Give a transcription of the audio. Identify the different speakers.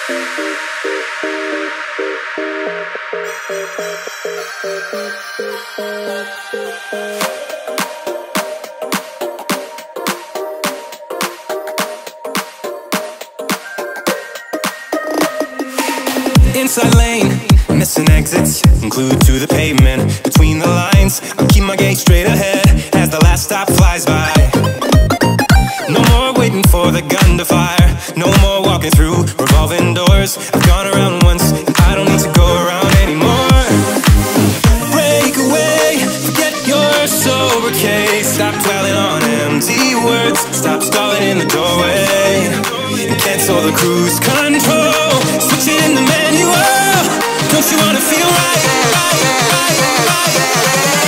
Speaker 1: Inside lane, missing exits, glued to the pavement. Between the lines, I'll keep my gaze straight ahead as the last stop flies by. No more waiting for the gun to fire, no more walking through revolving doors. I've gone around once, and I don't need to go around anymore. Break away, forget your sober case. Stop dwelling on empty words, stop stalling in the doorway, and cancel the cruise control. Switch it in the manual. Don't you wanna feel right?